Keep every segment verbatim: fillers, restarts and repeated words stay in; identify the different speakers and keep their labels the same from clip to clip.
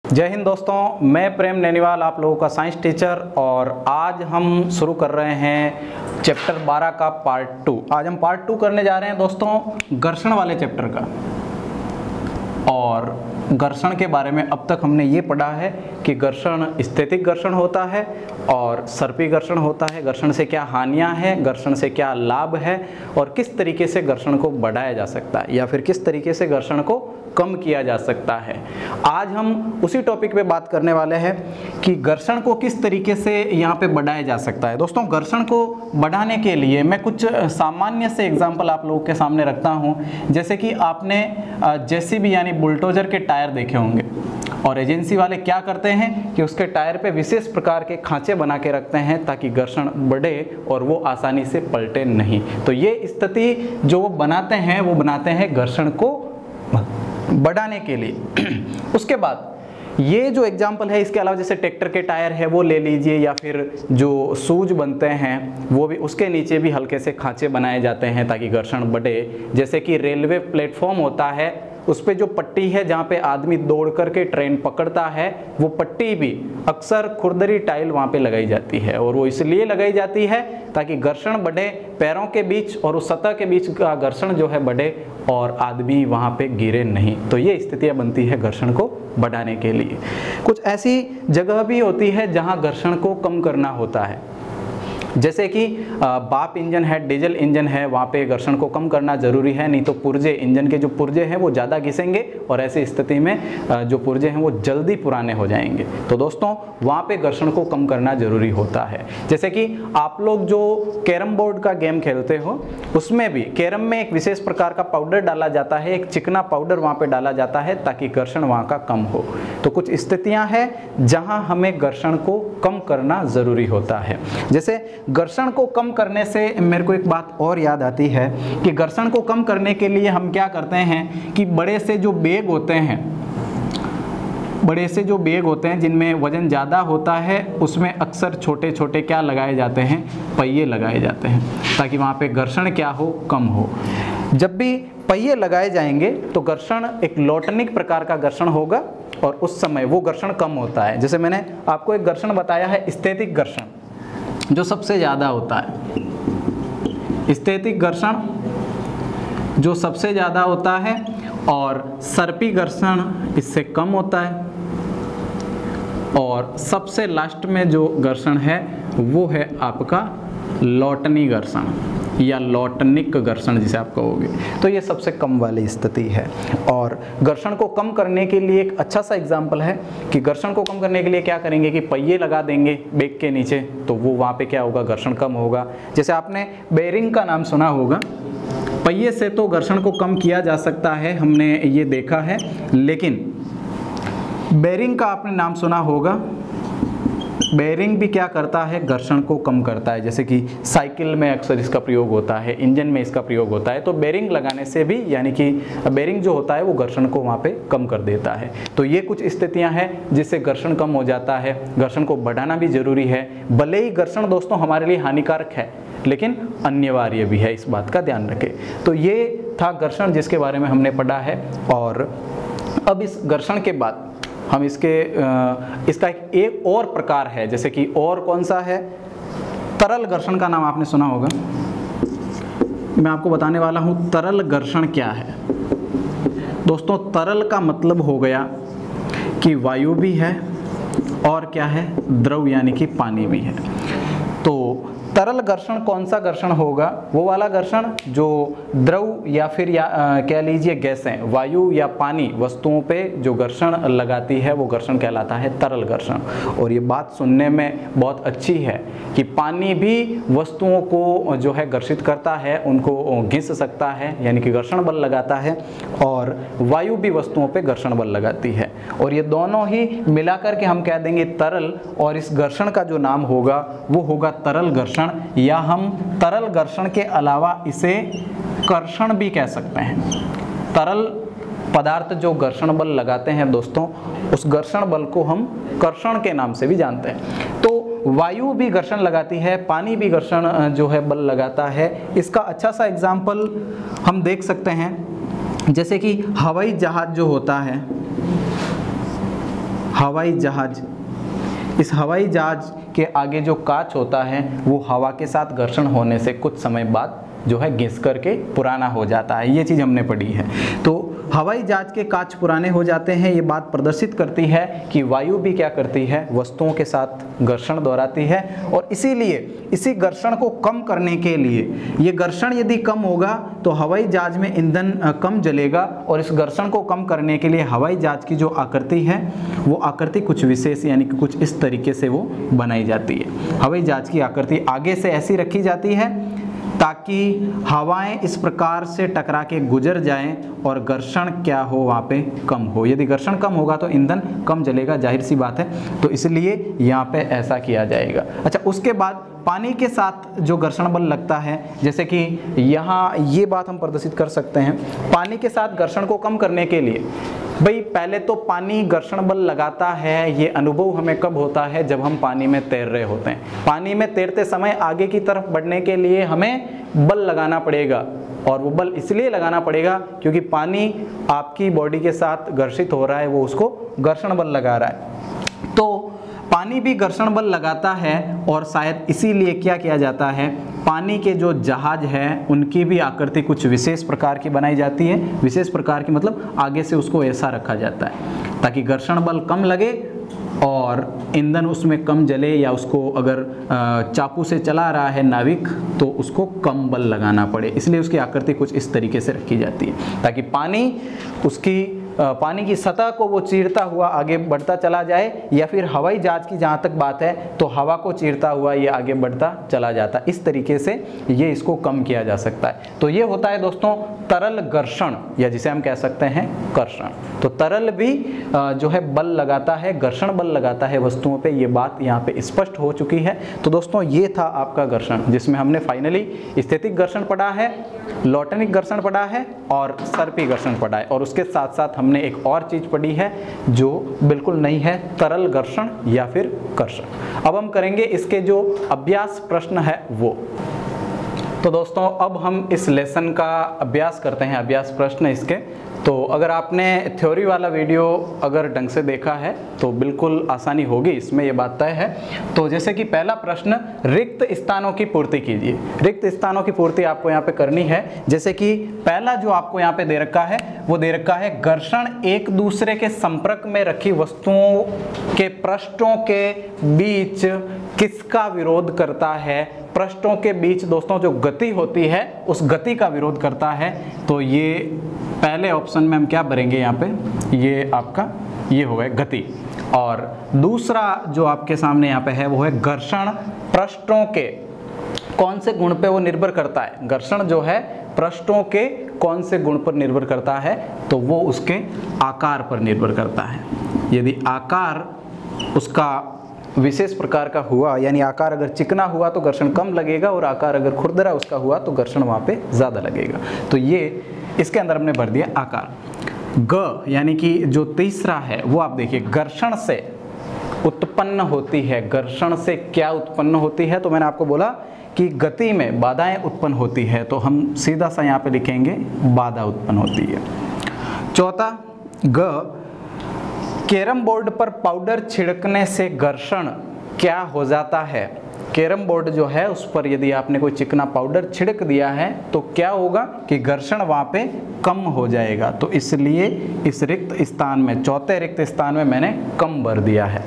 Speaker 1: जय हिंद दोस्तों, मैं प्रेम नैनीवाल आप लोगों का साइंस टीचर और आज हम शुरू कर रहे हैं चैप्टर बारह का पार्ट टू। आज हम पार्ट टू करने जा रहे हैं दोस्तों घर्षण वाले चैप्टर का। और घर्षण के बारे में अब तक हमने ये पढ़ा है कि घर्षण स्थैतिक घर्षण होता है और सर्पी घर्षण होता है। घर्षण से क्या हानियां हैं, घर्षण से क्या लाभ है और किस तरीके से घर्षण को बढ़ाया जा सकता है या फिर किस तरीके से घर्षण को कम किया जा सकता है। आज हम उसी टॉपिक पे बात करने वाले हैं कि घर्षण को किस तरीके से यहाँ पे बढ़ाया जा सकता है। दोस्तों, घर्षण को बढ़ाने के लिए मैं कुछ सामान्य से एग्जांपल आप लोगों के सामने रखता हूँ। जैसे कि आपने जेसीबी यानी बुलडोजर के टायर देखे होंगे और एजेंसी वाले क्या करते हैं कि उसके टायर पे विशेष प्रकार के खांचे बना के रखते हैं ताकि घर्षण बढ़े और वो आसानी से पलटे नहीं। तो ये स्थिति जो वो बनाते हैं वो बनाते हैं घर्षण को बढ़ाने के लिए। उसके बाद ये जो एग्जाम्पल है, इसके अलावा जैसे ट्रैक्टर के टायर है वो ले लीजिए या फिर जो शूज बनते हैं वो भी, उसके नीचे भी हल्के से खांचे बनाए जाते हैं ताकि घर्षण बढ़े। जैसे कि रेलवे प्लेटफॉर्म होता है, उस पे जो पट्टी है जहाँ पे आदमी दौड़ करके ट्रेन पकड़ता है, वो पट्टी भी अक्सर खुरदरी टाइल वहाँ पे लगाई जाती है और वो इसलिए लगाई जाती है ताकि घर्षण बढ़े, पैरों के बीच और उस सतह के बीच का घर्षण जो है बढ़े और आदमी वहाँ पे गिरे नहीं। तो ये स्थितियाँ बनती है घर्षण को बढ़ाने के लिए। कुछ ऐसी जगह भी होती है जहाँ घर्षण को कम करना होता है, जैसे कि बाप इंजन है, डीजल इंजन है, वहाँ पे घर्षण को कम करना जरूरी है, नहीं तो पुर्जे, इंजन के जो पुर्जे हैं वो ज़्यादा घिसेंगे और ऐसी स्थिति में जो पुर्जे हैं वो जल्दी पुराने हो जाएंगे। तो दोस्तों, वहाँ पे घर्षण को कम करना जरूरी होता है। जैसे कि आप लोग जो कैरम बोर्ड का गेम खेलते हो, उसमें भी कैरम में एक विशेष प्रकार का पाउडर डाला जाता है, एक चिकना पाउडर वहाँ पे डाला जाता है ताकि घर्षण वहाँ का कम हो। तो कुछ स्थितियाँ हैं जहाँ हमें घर्षण को कम करना ज़रूरी होता है। जैसे घर्षण को कम करने से मेरे को एक बात और याद आती है कि घर्षण को कम करने के लिए हम क्या करते हैं कि बड़े से जो बैग होते हैं, बड़े से जो बैग होते हैं जिनमें वजन ज़्यादा होता है, उसमें अक्सर छोटे छोटे क्या लगाए जाते हैं, पहिए लगाए जाते हैं ताकि वहाँ पे घर्षण क्या हो, कम हो। जब भी पहिए लगाए जाएंगे तो घर्षण एक लौटनिक प्रकार का घर्षण होगा और उस समय वो घर्षण कम होता है। जैसे मैंने आपको एक घर्षण बताया है, स्थैतिक घर्षण जो सबसे ज़्यादा होता है, स्थैतिक घर्षण जो सबसे ज़्यादा होता है और सर्पी घर्षण इससे कम होता है और सबसे लास्ट में जो घर्षण है वो है आपका लौटनी घर्षण या लौटनिक घर्षण जिसे आप कहोगे। तो ये सबसे कम वाली स्थिति है। और घर्षण को कम करने के लिए एक अच्छा सा एग्जाम्पल है कि घर्षण को कम करने के लिए क्या करेंगे कि पहिए लगा देंगे बैग के नीचे, तो वो वहाँ पे क्या होगा, घर्षण कम होगा। जैसे आपने बेरिंग का नाम सुना होगा, पहिए से तो घर्षण को कम किया जा सकता है, हमने ये देखा है, लेकिन बेरिंग का आपने नाम सुना होगा, बेरिंग भी क्या करता है, घर्षण को कम करता है। जैसे कि साइकिल में अक्सर इसका प्रयोग होता है, इंजन में इसका प्रयोग होता है। तो बेरिंग लगाने से भी, यानी कि बेरिंग जो होता है वो घर्षण को वहाँ पे कम कर देता है। तो ये कुछ स्थितियाँ हैं जिससे घर्षण कम हो जाता है। घर्षण को बढ़ाना भी जरूरी है। भले ही घर्षण दोस्तों हमारे लिए हानिकारक है लेकिन अनिवार्य भी है, इस बात का ध्यान रखें। तो ये था घर्षण जिसके बारे में हमने पढ़ा है। और अब इस घर्षण के बाद हम इसके इसका एक, एक और प्रकार है, जैसे कि और कौन सा है, तरल घर्षण का नाम आपने सुना होगा। मैं आपको बताने वाला हूँ तरल घर्षण क्या है। दोस्तों, तरल का मतलब हो गया कि वायु भी है और क्या है, द्रव यानी कि पानी भी है। तो तरल घर्षण कौन सा घर्षण होगा, वो वाला घर्षण जो द्रव या फिर या कह लीजिए गैसें, वायु या पानी वस्तुओं पे जो घर्षण लगाती है वो घर्षण कहलाता है तरल घर्षण। और ये बात सुनने में बहुत अच्छी है कि पानी भी वस्तुओं को जो है घर्षित करता है, उनको घिस सकता है यानी कि घर्षण बल लगाता है, और वायु भी वस्तुओं पे घर्षण बल लगाती है। और ये दोनों ही मिलाकर के हम कह देंगे तरल, और इस घर्षण का जो नाम होगा वो होगा तरल घर्षण, या हम तरल घर्षण के अलावा इसे कर्षण भी कह सकते हैं। तरल पदार्थ जो घर्षण बल लगाते हैं दोस्तों, उस घर्षण बल को हम कर्षण के नाम से भी जानते हैं। तो वायु भी घर्षण लगाती है, पानी भी घर्षण जो है बल लगाता है। इसका अच्छा सा एग्जाम्पल हम देख सकते हैं, जैसे कि हवाई जहाज जो होता है, हवाई जहाज, इस हवाई जहाज के आगे जो कांच होता है वो हवा के साथ घर्षण होने से कुछ समय बाद जो है घिस करके पुराना हो जाता है। ये चीज़ हमने पढ़ी है। तो हवाई जहाज के कांच पुराने हो जाते हैं, ये बात प्रदर्शित करती है कि वायु भी क्या करती है, वस्तुओं के साथ घर्षण दोहराती है। और इसीलिए इसी घर्षण को कम करने के लिए, ये घर्षण यदि कम होगा तो हवाई जहाज में ईंधन कम जलेगा, और इस घर्षण को कम करने के लिए हवाई जहाज की जो आकृति है वो आकृति कुछ विशेष यानी कि कुछ इस तरीके से वो बनाई जाती है। हवाई जहाज की आकृति आगे से ऐसी रखी जाती है ताकि हवाएं इस प्रकार से टकरा के गुजर जाएं और घर्षण क्या हो वहाँ पे कम हो। यदि घर्षण कम होगा तो ईंधन कम जलेगा, जाहिर सी बात है। तो इसलिए यहाँ पे ऐसा किया जाएगा। अच्छा, उसके बाद पानी के साथ जो घर्षण बल लगता है, जैसे कि यहाँ ये बात हम प्रदर्शित कर सकते हैं, पानी के साथ घर्षण को कम करने के लिए भाई पहले तो पानी घर्षण बल लगाता है, ये अनुभव हमें कब होता है, जब हम पानी में तैर रहे होते हैं। पानी में तैरते समय आगे की तरफ बढ़ने के लिए हमें बल लगाना पड़ेगा, और वो बल इसलिए लगाना पड़ेगा क्योंकि पानी आपकी बॉडी के साथ घर्षित हो रहा है, वो उसको घर्षण बल लगा रहा है। तो पानी भी घर्षण बल लगाता है, और शायद इसीलिए क्या किया जाता है, पानी के जो जहाज हैं उनकी भी आकृति कुछ विशेष प्रकार की बनाई जाती है। विशेष प्रकार की मतलब आगे से उसको ऐसा रखा जाता है ताकि घर्षण बल कम लगे और ईंधन उसमें कम जले, या उसको अगर चाकू से चला रहा है नाविक तो उसको कम बल लगाना पड़े, इसलिए उसकी आकृति कुछ इस तरीके से रखी जाती है ताकि पानी उसकी पानी की सतह को वो चीरता हुआ आगे बढ़ता चला जाए, या फिर हवाई जहाज की जहाँ तक बात है तो हवा को चीरता हुआ ये आगे बढ़ता चला जाता है। इस तरीके से ये इसको कम किया जा सकता है। तो ये होता है दोस्तों तरल घर्षण, या जिसे हम कह सकते हैं कर्षण। तो तरल भी जो है बल लगाता है, घर्षण बल लगाता है वस्तुओं पे, ये बात यहाँ पे स्पष्ट हो चुकी है। तो दोस्तों ये था आपका घर्षण, जिसमें हमने फाइनली स्थितिक घर्षण पढ़ा है, लॉटनिक घर्षण पढ़ा है और सर्पी घर्षण पढ़ा है, और उसके साथ साथ हमने एक और चीज पढ़ी है जो बिल्कुल नहीं है, तरल घर्षण या फिर कर्षण। अब हम करेंगे इसके जो अभ्यास प्रश्न है वो। तो दोस्तों अब हम इस लेसन का अभ्यास करते हैं, अभ्यास प्रश्न इसके। तो अगर आपने थ्योरी वाला वीडियो अगर ढंग से देखा है तो बिल्कुल आसानी होगी इसमें, ये बात तय है। तो जैसे कि पहला प्रश्न, रिक्त स्थानों की पूर्ति कीजिए। रिक्त स्थानों की पूर्ति आपको यहाँ पे करनी है। जैसे कि पहला जो आपको यहाँ पे दे रखा है वो दे रखा है, घर्षण एक दूसरे के संपर्क में रखी वस्तुओं के पृष्ठों के बीच किसका विरोध करता है। पृष्ठों के बीच दोस्तों जो गति होती है उस गति का विरोध करता है। तो ये पहले ऑप्शन में हम क्या भरेंगे यहाँ पे, ये आपका ये हो गया गति। और दूसरा जो आपके सामने यहाँ पे है वो है घर्षण पृष्ठों के कौन से गुण पे वो निर्भर करता है। घर्षण जो है पृष्ठों के कौन से गुण पर निर्भर करता है, तो वो उसके आकार पर निर्भर करता है। यदि आकार उसका विशेष प्रकार का हुआ, यानी आकार अगर चिकना हुआ तो घर्षण कम लगेगा, और आकार अगर खुरदरा उसका हुआ तो घर्षण वहाँ पे ज़्यादा लगेगा। तो ये इसके अंदर हमने भर दिया आकार। ग यानी कि जो तीसरा है वो आप देखिए, घर्षण से उत्पन्न होती है। घर्षण से क्या उत्पन्न होती है, तो मैंने आपको बोला कि गति में बाधाएं उत्पन्न होती है, तो हम सीधा सा यहाँ पे लिखेंगे बाधा उत्पन्न होती है। चौथा ग, कैरम बोर्ड पर पाउडर छिड़कने से घर्षण क्या हो जाता है। कैरम बोर्ड जो है उस पर यदि आपने कोई चिकना पाउडर छिड़क दिया है तो क्या होगा कि घर्षण वहाँ पे कम हो जाएगा। तो इसलिए इस रिक्त स्थान में, चौथे रिक्त स्थान में मैंने कम भर दिया है।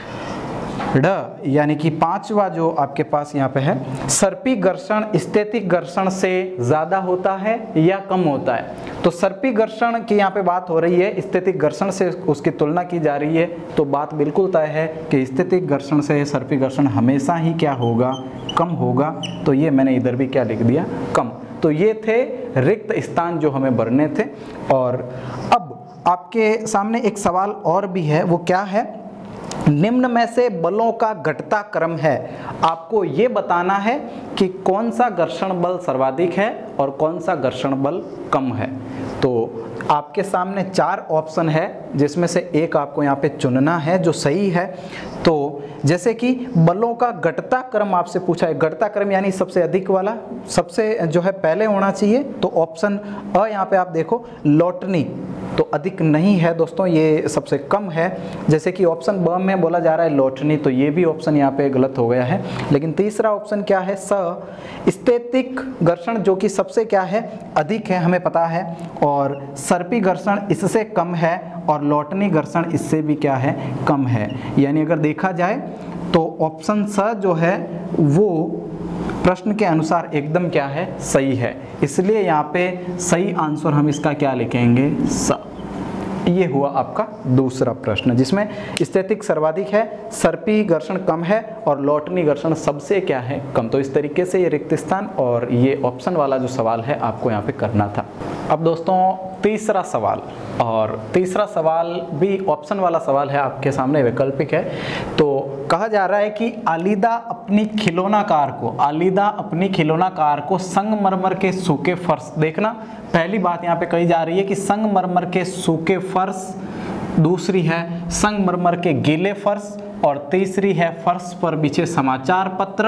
Speaker 1: ड यानी कि पांचवा जो आपके पास यहाँ पे है, सर्पी घर्षण स्थैतिक घर्षण से ज़्यादा होता है या कम होता है। तो सर्पी घर्षण की यहाँ पे बात हो रही है, स्थैतिक घर्षण से उसकी तुलना की जा रही है, तो बात बिल्कुल तय है कि स्थैतिक घर्षण से सर्पी घर्षण हमेशा ही क्या होगा, कम होगा। तो ये मैंने इधर भी क्या लिख दिया, कम। तो ये थे रिक्त स्थान जो हमें भरने थे। और अब आपके सामने एक सवाल और भी है, वो क्या है, निम्न में से बलों का घटता क्रम है। आपको ये बताना है कि कौन सा घर्षण बल सर्वाधिक है और कौन सा घर्षण बल कम है। तो आपके सामने चार ऑप्शन है जिसमें से एक आपको यहाँ पे चुनना है जो सही है। तो जैसे कि बलों का घटता क्रम आपसे पूछा है, घटता क्रम यानी सबसे अधिक वाला सबसे जो है पहले होना चाहिए। तो ऑप्शन अ यहाँ पे आप देखो, लॉटनी तो अधिक नहीं है दोस्तों, ये सबसे कम है। जैसे कि ऑप्शन ब में बोला जा रहा है लोटनी, तो ये भी ऑप्शन यहाँ पे गलत हो गया है। लेकिन तीसरा ऑप्शन क्या है, स स्थैतिक घर्षण जो कि सबसे क्या है अधिक है, हमें पता है, और सर्पी घर्षण इससे कम है और लोटनी घर्षण इससे भी क्या है कम है। यानी अगर देखा जाए तो ऑप्शन स जो है वो प्रश्न के अनुसार एकदम क्या है सही है। इसलिए यहाँ पे सही आंसर हम इसका क्या लिखेंगे, स। ये हुआ आपका दूसरा प्रश्न जिसमें स्थैतिक सर्वाधिक है, सर्पी घर्षण कम है और लोटनी घर्षण सबसे क्या है कम। तो इस तरीके से ये रिक्त स्थान और ये ऑप्शन वाला जो सवाल है आपको यहाँ पे करना था। अब दोस्तों तीसरा सवाल, और तीसरा सवाल भी ऑप्शन वाला सवाल है, आपके सामने वैकल्पिक है। तो कहा जा रहा है कि आलिदा अपनी खिलौना कार को आलिदा अपनी खिलौना कार को संगमरमर के सूखे फर्श, देखना पहली बात यहाँ पे कही जा रही है कि संगमरमर के सूखे फर्श, दूसरी है संगमरमर के गीले फर्श, और तीसरी है फर्श पर बिछे समाचार पत्र,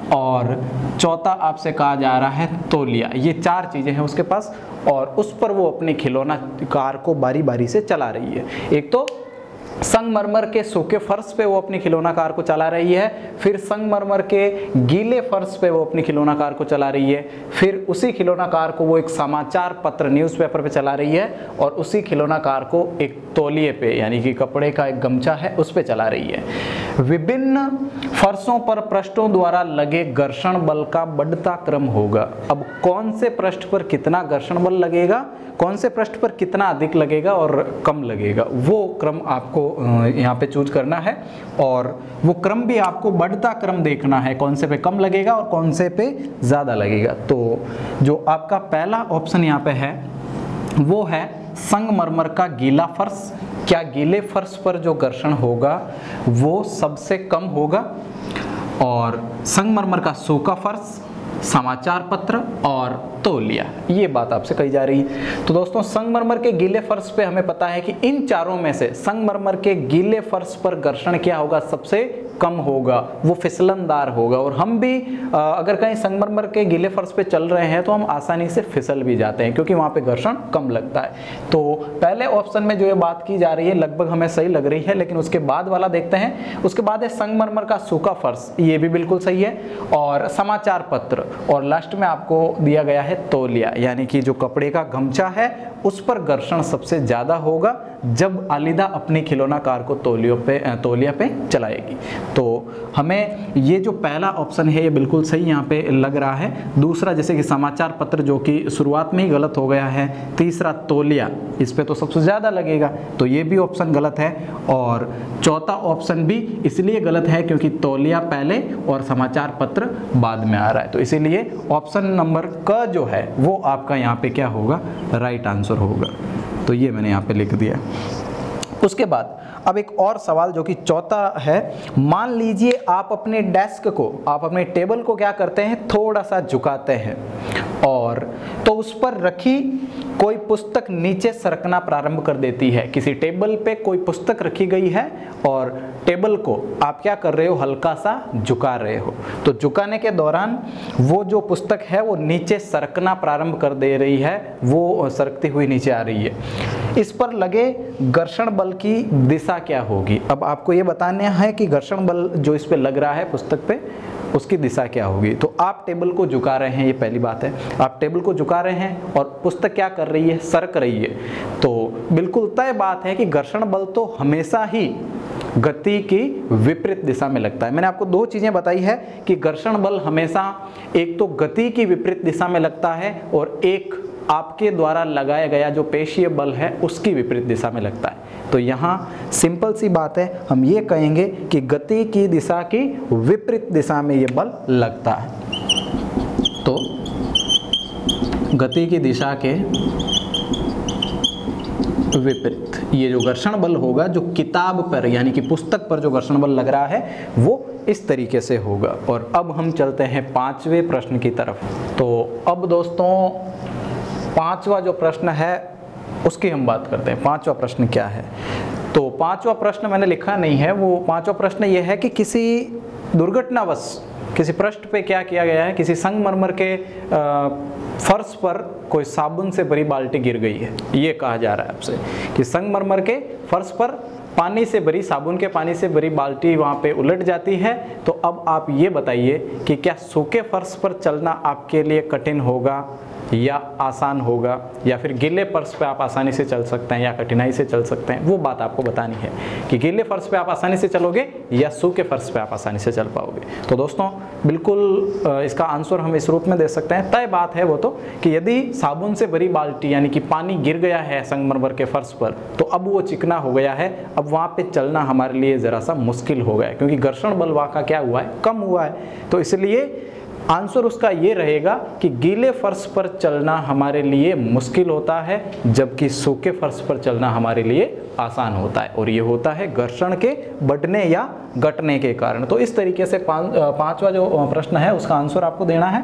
Speaker 1: और चौथा आपसे कहा जा रहा है तौलिया। ये चार चीज़ें हैं उसके पास और उस पर वो अपनी खिलौना कार को बारी बारी से चला रही है। एक तो संगमरमर के सूखे फर्श पे वो अपनी खिलौना कार को चला रही है, फिर संगमरमर के गीले फर्श पे वो अपनी खिलौना कार को चला रही है, फिर उसी खिलौना कार को वो एक समाचार पत्र न्यूज़पेपर पे चला रही है, और उसी खिलौना कार को एक तौलिए पे यानी कि कपड़े का एक गमछा है उस पे चला रही है। विभिन्न फर्शों पर पृष्ठों द्वारा लगे घर्षण बल का बढ़ता क्रम होगा। अब कौन से पृष्ठ पर कितना घर्षण बल लगेगा, कौन से पृष्ठ पर कितना अधिक लगेगा और कम लगेगा, वो क्रम आपको यहाँ पे चूज करना है। और वो क्रम भी आपको बढ़ता क्रम देखना है, कौन से पे कम लगेगा और कौन से पे ज़्यादा लगेगा। तो जो आपका पहला ऑप्शन यहाँ पे है वो है संगमरमर का गीला फर्श। क्या गीले फर्श पर जो घर्षण होगा वो सबसे कम होगा, और संगमरमर का सूखा फर्श, समाचार पत्र और तौलिया, ये बात आपसे कही जा रही है। तो दोस्तों संगमरमर के गीले फर्श पे हमें पता है कि इन चारों में से संगमरमर के गीले फर्श पर घर्षण क्या होगा, सबसे कम होगा, वो फिसलनदार होगा। और हम भी अगर कहीं संगमरमर के गीले फर्श पे चल रहे हैं तो हम आसानी से फिसल भी जाते हैं क्योंकि वहाँ पे घर्षण कम लगता है। तो पहले ऑप्शन में जो ये बात की जा रही है लगभग हमें सही लग रही है, लेकिन उसके बाद वाला देखते हैं। उसके बाद है संगमरमर का सूखा फर्श, ये भी बिल्कुल सही है, और समाचार पत्र, और लास्ट में आपको दिया गया है तौलिया, यानी कि जो कपड़े का गमछा है उस पर घर्षण सबसे ज्यादा होगा जब आलिदा अपनी खिलौना कार को तौलियों पे तौलिया पे चलाएगी। तो हमें ये जो पहला ऑप्शन है ये बिल्कुल सही यहाँ पे लग रहा है। दूसरा जैसे कि समाचार पत्र जो कि शुरुआत में ही गलत हो गया है। तीसरा तौलिया, इस पे तो सबसे ज़्यादा लगेगा, तो ये भी ऑप्शन गलत है। और चौथा ऑप्शन भी इसलिए गलत है क्योंकि तौलिया पहले और समाचार पत्र बाद में आ रहा है। तो इसीलिए ऑप्शन नंबर क जो है वो आपका यहाँ पे क्या होगा, राइट आंसर होगा। तो ये मैंने यहाँ पे लिख दिया। उसके बाद अब एक और सवाल जो कि चौथा है। मान लीजिए आप अपने डेस्क को, आप अपने टेबल को क्या करते हैं, थोड़ा सा झुकाते हैं, और तो उस पर रखी कोई पुस्तक नीचे सरकना प्रारंभ कर देती है। किसी टेबल पे कोई पुस्तक रखी गई है और टेबल को आप क्या कर रहे हो, हल्का सा झुका रहे हो। तो झुकाने के दौरान वो जो पुस्तक है वो नीचे सरकना प्रारंभ कर दे रही है, वो सरकती हुई नीचे आ रही है। इस पर लगे घर्षण बल की दिशा क्या होगी। अब आपको ये बताना है कि घर्षण बल जो इस पे लग रहा है पुस्तक पे, उसकी दिशा क्या होगी। तो आप टेबल को झुका रहे हैं, ये पहली बात है, आप टेबल को झुका रहे हैं और पुस्तक क्या कर रही है, सरक रही है। तो बिल्कुल तय बात है कि घर्षण बल तो हमेशा ही गति की विपरीत दिशा में लगता है। मैंने आपको दो चीजें बताई है कि घर्षण बल हमेशा एक तो गति की विपरीत दिशा में लगता है और एक आपके द्वारा लगाया गया जो पेशीय बल है उसकी विपरीत दिशा में लगता है। तो यहाँ सिंपल सी बात है, हम ये कहेंगे कि गति की दिशा की विपरीत दिशा में ये बल लगता है। तो गति की दिशा के विपरीत ये जो घर्षण बल होगा, जो किताब पर यानी कि पुस्तक पर जो घर्षण बल लग रहा है वो इस तरीके से होगा। और अब हम चलते हैं पांचवें प्रश्न की तरफ। तो अब दोस्तों पांचवा जो प्रश्न है उसकी हम बात करते हैं। पांचवा प्रश्न क्या है, तो पांचवा प्रश्न मैंने लिखा नहीं है। वो पांचवा प्रश्न ये है कि किसी दुर्घटनावश किसी पृष्ठ पे क्या किया गया है, किसी संगमरमर के फर्श पर कोई साबुन से भरी बाल्टी गिर गई है, ये कहा जा रहा है आपसे कि संगमरमर के फर्श पर पानी से भरी, साबुन के पानी से भरी बाल्टी वहाँ पे उलट जाती है। तो अब आप ये बताइए कि क्या सूखे फर्श पर चलना आपके लिए कठिन होगा या आसान होगा, या फिर गीले फर्श पे आप आसानी से चल सकते हैं या कठिनाई से चल सकते हैं। वो बात आपको बतानी है कि गीले फर्श पे आप आसानी से चलोगे या सूखे फर्श पे आप आसानी से चल पाओगे। तो दोस्तों बिल्कुल इसका आंसर हम इस रूप में दे सकते हैं। तय बात है वो तो कि यदि साबुन से भरी बाल्टी यानी कि पानी गिर गया है संगमरमर के फर्श पर, तो अब वो चिकना हो गया है, अब वहाँ पे चलना हमारे लिए ज़रा सा मुश्किल हो गया है, क्योंकि घर्षण बल वहाँ का क्या हुआ है, कम हुआ है। तो इसलिए आंसर उसका ये रहेगा कि गीले फर्श पर चलना हमारे लिए मुश्किल होता है, जबकि सूखे फर्श पर चलना हमारे लिए आसान होता है, और ये होता है घर्षण के बढ़ने या घटने के कारण। तो इस तरीके से पांच पांचवा जो प्रश्न है उसका आंसर आपको देना है।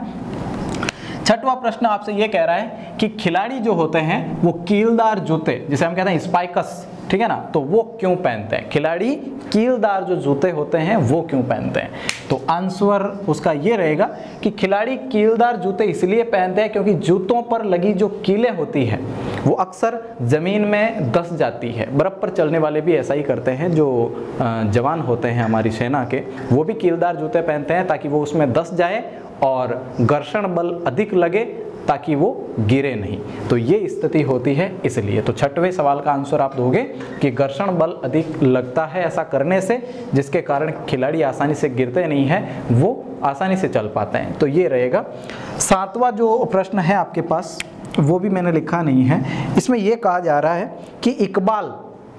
Speaker 1: छठवां प्रश्न आपसे ये कह रहा है कि खिलाड़ी जो होते हैं वो कीलदार जूते, जिसे हम कहते हैं स्पाइकस, ठीक है ना, तो वो क्यों पहनते हैं? खिलाड़ी कीलदार जो जूते होते हैं वो क्यों पहनते हैं? तो आंसर उसका ये रहेगा कि खिलाड़ी कीलदार जूते इसलिए पहनते हैं क्योंकि जूतों पर लगी जो कीलें होती है वो अक्सर ज़मीन में धंस जाती है। बर्फ़ पर चलने वाले भी ऐसा ही करते हैं, जो जवान होते हैं हमारी सेना के, वो भी कीलदार जूते पहनते हैं ताकि वो उसमें धंस जाए और घर्षण बल अधिक लगे ताकि वो गिरे नहीं। तो ये स्थिति होती है इसलिए। तो छठवें सवाल का आंसर आप दोगे कि घर्षण बल अधिक लगता है ऐसा करने से, जिसके कारण खिलाड़ी आसानी से गिरते नहीं हैं, वो आसानी से चल पाते हैं। तो ये रहेगा। सातवां जो प्रश्न है आपके पास वो भी मैंने लिखा नहीं है। इसमें यह कहा जा रहा है कि इकबाल,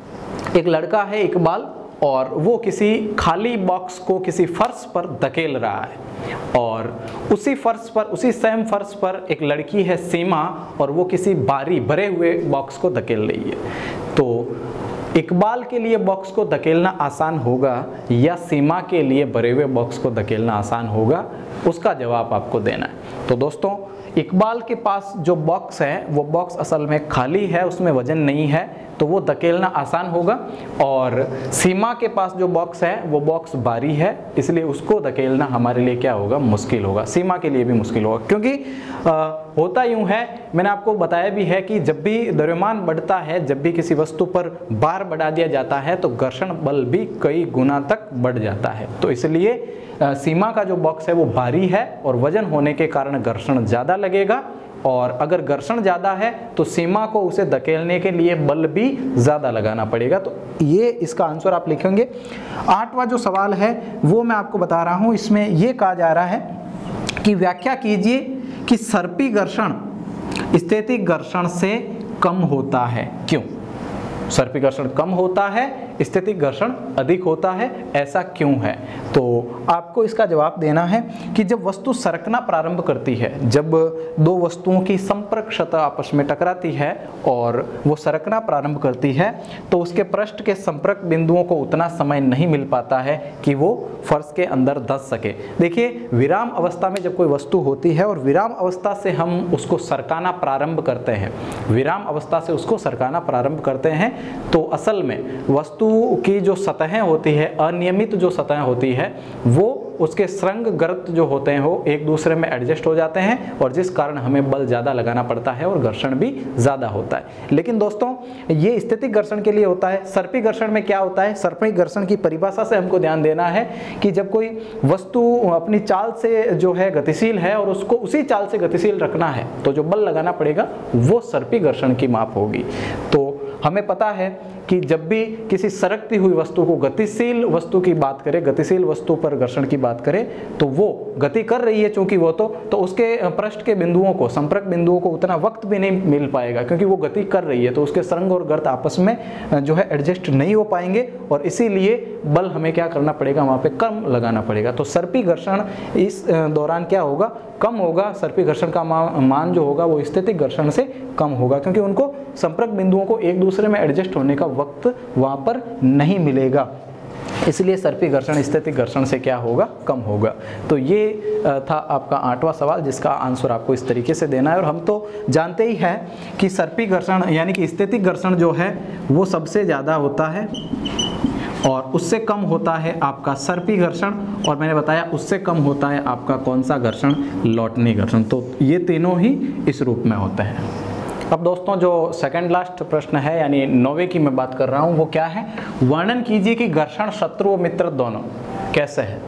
Speaker 1: एक लड़का है इकबाल, और वो किसी खाली बॉक्स को किसी फर्श पर धकेल रहा है, और उसी फर्श पर, उसी सेम फर्श पर एक लड़की है सीमा, और वो किसी भारी भरे हुए बॉक्स को धकेल रही है। तो इकबाल के लिए बॉक्स को धकेलना आसान होगा या सीमा के लिए भरे हुए बॉक्स को धकेलना आसान होगा, उसका जवाब आपको देना है। तो दोस्तों इकबाल के पास जो बॉक्स है वो बॉक्स असल में खाली है, उसमें वजन नहीं है, तो वो धकेलना आसान होगा। और सीमा के पास जो बॉक्स है वो बॉक्स भारी है, इसलिए उसको धकेलना हमारे लिए क्या होगा, मुश्किल होगा। सीमा के लिए भी मुश्किल होगा, क्योंकि आ, होता यूँ है, मैंने आपको बताया भी है कि जब भी द्रव्यमान बढ़ता है, जब भी किसी वस्तु पर भार बढ़ा दिया जाता है तो घर्षण बल भी कई गुना तक बढ़ जाता है। तो इसलिए आ, सीमा का जो बॉक्स है वो भारी है और वजन होने के कारण घर्षण ज़्यादा लगेगा, और अगर घर्षण ज़्यादा है तो सीमा को उसे धकेलने के लिए बल भी ज़्यादा लगाना पड़ेगा। तो ये इसका आंसर आप लिखेंगे। आठवां जो सवाल है वो मैं आपको बता रहा हूँ। इसमें ये कहा जा रहा है कि व्याख्या कीजिए कि सर्पी घर्षण स्थैतिक घर्षण से कम होता है, क्यों? सर्पी घर्षण कम होता है, स्थैतिक घर्षण अधिक होता है, ऐसा क्यों है? तो आपको इसका जवाब देना है कि जब वस्तु सरकना प्रारंभ करती है, जब दो वस्तुओं की संपर्क सतह आपस में टकराती है और वो सरकना प्रारंभ करती है, तो उसके पृष्ठ के संपर्क बिंदुओं को उतना समय नहीं मिल पाता है कि वो फर्श के अंदर धंस सके। देखिए, विराम अवस्था में जब कोई वस्तु होती है और विराम अवस्था से हम उसको सरकाना प्रारंभ करते हैं, विराम अवस्था से उसको सरकाना प्रारंभ करते हैं, तो असल में वस्तु की जो सतहें होती है, अनियमित जो सतहें होती है, वो उसके श्रृंग गर्त जो होते हैं वो एक दूसरे में एडजस्ट हो जाते हैं, और जिस कारण हमें बल ज़्यादा लगाना पड़ता है और घर्षण भी ज़्यादा होता है। लेकिन दोस्तों ये स्थैतिक घर्षण के लिए होता है। सर्पी घर्षण में क्या होता है? सर्पी घर्षण की परिभाषा से हमको ध्यान देना है कि जब कोई वस्तु अपनी चाल से जो है गतिशील है और उसको उसी चाल से गतिशील रखना है, तो जो बल लगाना पड़ेगा वो सर्पी घर्षण की माप होगी। तो हमें पता है कि जब भी किसी सरकती हुई वस्तु को, गतिशील वस्तु की बात करें, गतिशील वस्तु पर घर्षण की बात करें, तो वो गति कर रही है चूंकि वो तो तो उसके पृष्ठ के बिंदुओं को, संपर्क बिंदुओं को उतना वक्त भी नहीं मिल पाएगा, क्योंकि वो गति कर रही है, तो उसके श्रृंग और गर्त आपस में जो है एडजस्ट नहीं हो पाएंगे, और इसीलिए बल हमें क्या करना पड़ेगा, वहाँ पे कम लगाना पड़ेगा। तो सर्पी घर्षण इस दौरान क्या होगा, कम होगा। सर्पी घर्षण का मान जो होगा वो स्थैतिक घर्षण से कम होगा, क्योंकि उनको संपर्क बिंदुओं को एक दूसरे में एडजस्ट होने का वक्त वहाँ पर नहीं मिलेगा, इसलिए सर्पी घर्षण स्थैतिक घर्षण से क्या होगा, कम होगा। तो ये था आपका आठवां सवाल, जिसका आंसर आपको इस तरीके से देना है। और हम तो जानते ही हैं कि सर्पी घर्षण यानी कि स्थैतिक घर्षण जो है वो सबसे ज़्यादा होता है और उससे कम होता है आपका सर्पी घर्षण, और मैंने बताया उससे कम होता है आपका कौन सा घर्षण, लॉटनी घर्षण। तो ये तीनों ही इस रूप में होते हैं। अब दोस्तों जो सेकंड लास्ट प्रश्न है यानी नौवें की मैं बात कर रहा हूँ, वो क्या है, वर्णन कीजिए कि घर्षण शत्रु और मित्र दोनों कैसे है।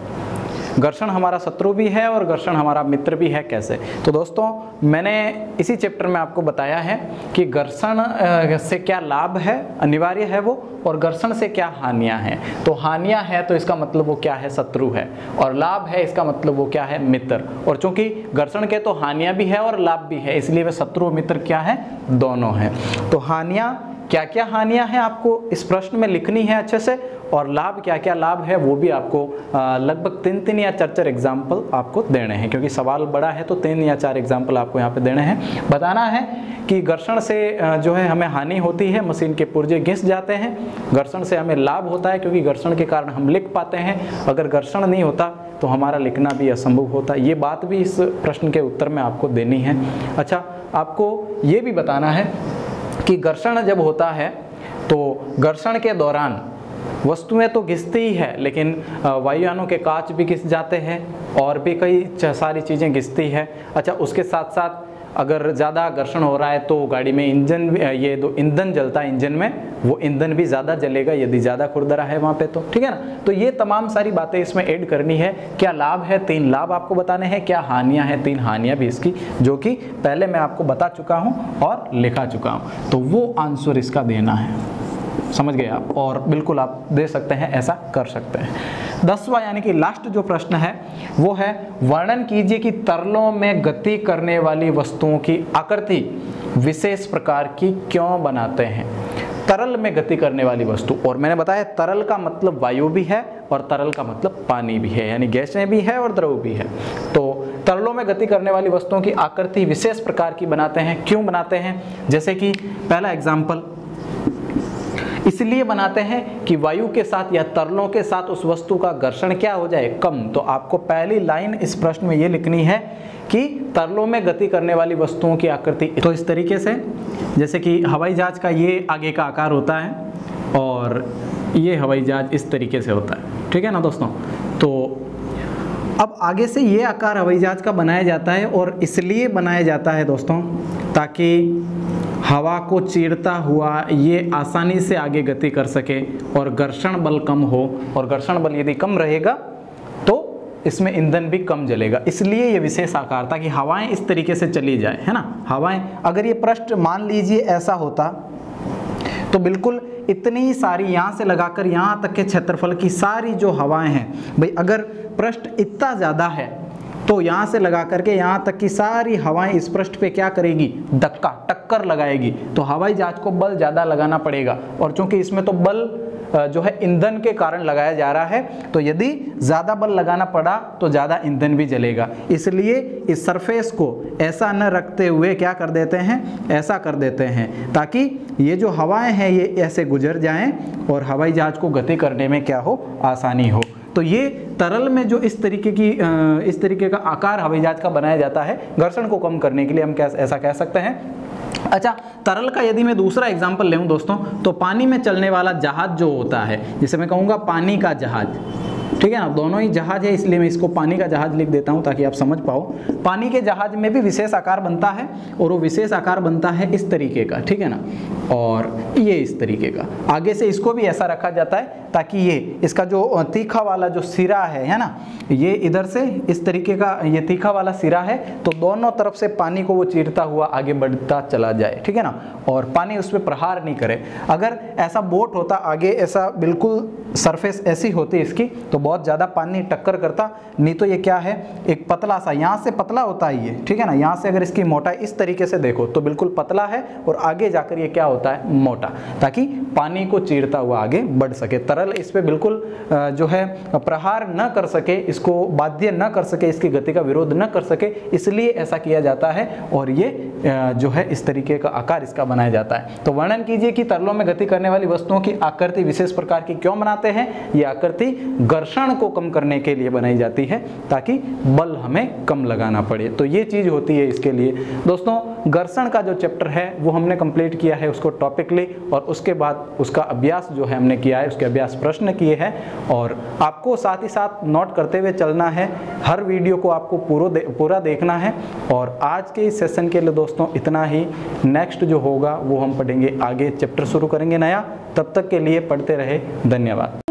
Speaker 1: घर्षण हमारा शत्रु भी है और घर्षण हमारा मित्र भी है, कैसे। तो दोस्तों मैंने इसी चैप्टर में आपको बताया है कि घर्षण से क्या लाभ है, अनिवार्य है वो, और घर्षण से क्या हानियां हैं। तो हानियां है तो इसका मतलब वो क्या है, शत्रु है, और लाभ है इसका मतलब वो क्या है, मित्र। और चूंकि घर्षण के तो हानियां भी है और लाभ भी है, इसलिए वे शत्रु और मित्र क्या है, दोनों हैं। तो हानियां क्या क्या हानियां हैं आपको इस प्रश्न में लिखनी है अच्छे से, और लाभ क्या क्या लाभ है वो भी आपको लगभग तीन तीन या चार चार एग्जाम्पल आपको देने हैं, क्योंकि सवाल बड़ा है तो तीन या चार एग्जाम्पल आपको यहाँ पे देने हैं। बताना है कि घर्षण से जो है हमें हानि होती है, मशीन के पुर्जे घिस जाते हैं। घर्षण से हमें लाभ होता है क्योंकि घर्षण के कारण हम लिख पाते हैं। अगर घर्षण नहीं होता तो हमारा लिखना भी असंभव होता। ये बात भी इस प्रश्न के उत्तर में आपको देनी है। अच्छा, आपको ये भी बताना है कि घर्षण जब होता है तो घर्षण के दौरान वस्तुएं तो घिसती ही है, लेकिन वायुयानों के कांच भी घिस जाते हैं और भी कई सारी चीज़ें घिसती है। अच्छा, उसके साथ साथ अगर ज़्यादा घर्षण हो रहा है तो गाड़ी में इंजन, ये दो ईंधन जलता है इंजन में, वो ईंधन भी ज़्यादा जलेगा यदि ज़्यादा खुरदरा है वहाँ पे, तो ठीक है ना। तो ये तमाम सारी बातें इसमें ऐड करनी है। क्या लाभ है, तीन लाभ आपको बताने हैं। क्या हानियाँ हैं, तीन हानियाँ भी इसकी, जो कि पहले मैं आपको बता चुका हूँ और लिखा चुका हूँ। तो वो आंसर इसका देना है, समझ गए आप, और बिल्कुल आप दे सकते हैं, ऐसा कर सकते हैं। दसवां यानी कि लास्ट जो प्रश्न है वो है, वर्णन कीजिए कि तरलों में गति करने वाली वस्तुओं की आकृति विशेष प्रकार की क्यों बनाते हैं। तरल में गति करने वाली वस्तु, और मैंने बताया तरल का मतलब वायु भी है और तरल का मतलब पानी भी है, यानी गैसें भी है और द्रव भी है। तो तरलों में गति करने वाली वस्तुओं की आकृति विशेष प्रकार की बनाते हैं। क्यों बनाते हैं, जैसे कि पहला एग्जाम्पल, इसलिए बनाते हैं कि वायु के साथ या तरलों के साथ उस वस्तु का घर्षण क्या हो जाए, कम। तो आपको पहली लाइन इस प्रश्न में ये लिखनी है कि तरलों में गति करने वाली वस्तुओं की आकृति तो इस तरीके से, जैसे कि हवाई जहाज का ये आगे का आकार होता है और ये हवाई जहाज इस तरीके से होता है, ठीक है ना दोस्तों। तो अब आगे से ये आकार हवाई जहाज का बनाया जाता है, और इसलिए बनाया जाता है दोस्तों ताकि हवा को चीरता हुआ ये आसानी से आगे गति कर सके और घर्षण बल कम हो, और घर्षण बल यदि कम रहेगा तो इसमें ईंधन भी कम जलेगा। इसलिए ये विशेष आकार, ताकि हवाएं इस तरीके से चली जाए, है ना। हवाएं, अगर ये पृष्ठ मान लीजिए ऐसा होता तो बिल्कुल इतनी सारी यहाँ से लगाकर यहाँ तक के क्षेत्रफल की सारी जो हवाएं हैं, भाई अगर पृष्ठ इतना ज़्यादा है तो यहाँ से लगा करके यहाँ तक की सारी हवाएं इस पृष्ठ पे क्या करेगी, धक्का टक्कर लगाएगी। तो हवाई जहाज को बल ज़्यादा लगाना पड़ेगा, और चूंकि इसमें तो बल जो है ईंधन के कारण लगाया जा रहा है, तो यदि ज़्यादा बल लगाना पड़ा तो ज़्यादा ईंधन भी जलेगा। इसलिए इस सरफेस को ऐसा न रखते हुए क्या कर देते हैं, ऐसा कर देते हैं ताकि ये जो हवाएं हैं ये ऐसे गुजर जाएं और हवाई जहाज को गति करने में क्या हो, आसानी हो। तो ये तरल में जो इस तरीके की इस तरीके का आकार हवाई जहाज का बनाया जाता है घर्षण को कम करने के लिए, हम क्या ऐसा कह सकते हैं। अच्छा, तरल का यदि मैं दूसरा एग्जांपल लेऊं दोस्तों, तो पानी में चलने वाला जहाज जो होता है, जिसे मैं कहूँगा पानी का जहाज, ठीक है ना, दोनों ही जहाज है इसलिए मैं इसको पानी का जहाज लिख देता हूं ताकि आप समझ पाओ। पानी के जहाज में भी विशेष आकार बनता है, और वो विशेष आकार बनता है इस तरीके का, ठीक है ना, और ये इस तरीके का। आगे से इसको भी ऐसा रखा जाता है ताकि ये इसका जो तीखा वाला जो सिरा है है ना, ये इधर से इस तरीके का ये तीखा वाला सिरा है, तो दोनों तरफ से पानी को वो चीरता हुआ आगे बढ़ता चला जाए, ठीक है ना, और पानी उस पर प्रहार नहीं करे। अगर ऐसा बोट होता आगे, ऐसा बिल्कुल सरफेस ऐसी होती इसकी, तो बहुत ज़्यादा पानी टक्कर करता। नहीं तो ये क्या है, एक पतला सा, यहाँ से पतला होता है ये, ठीक है ना, यहाँ से अगर इसकी मोटाई इस तरीके से देखो तो बिल्कुल पतला है, और आगे जाकर ये क्या होता है, मोटा, ताकि पानी को चीरता हुआ आगे बढ़ सके। तरल इस पे बिल्कुल जो है प्रहार न कर सके, इसको बाध्य न कर सके, इसकी गति का विरोध न कर सके, इसलिए ऐसा किया जाता है, और ये जो है इस तरीके का आकार इसका बनाया जाता है। तो वर्णन कीजिए कि तरलों में गति करने वाली वस्तुओं की आकृति विशेष प्रकार की क्यों बनाते हैं। ये आकृति घर्षण घर्षण को कम करने के लिए बनाई जाती है, ताकि बल हमें कम लगाना पड़े। तो ये चीज़ होती है इसके लिए। दोस्तों घर्षण का जो चैप्टर है वो हमने कंप्लीट किया है उसको टॉपिकली, और उसके बाद उसका अभ्यास जो है हमने किया है, उसके अभ्यास प्रश्न किए हैं। और आपको साथ ही साथ नोट करते हुए चलना है, हर वीडियो को आपको पूरा दे, पूरा देखना है। और आज के इस सेशन के लिए दोस्तों इतना ही। नेक्स्ट जो होगा वो हम पढ़ेंगे आगे, चैप्टर शुरू करेंगे नया। तब तक के लिए पढ़ते रहे, धन्यवाद।